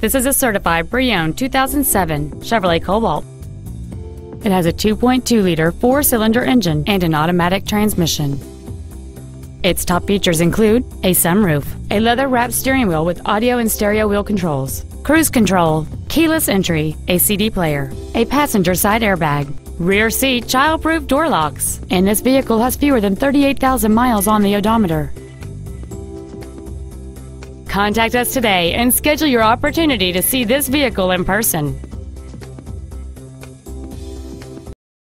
This is a certified pre-owned 2007 Chevrolet Cobalt. It has a 2.2-liter four-cylinder engine and an automatic transmission. Its top features include a sunroof, a leather-wrapped steering wheel with audio and stereo wheel controls, cruise control, keyless entry, a CD player, a passenger side airbag, rear seat child-proof door locks, and this vehicle has fewer than 38,000 miles on the odometer. Contact us today and schedule your opportunity to see this vehicle in person.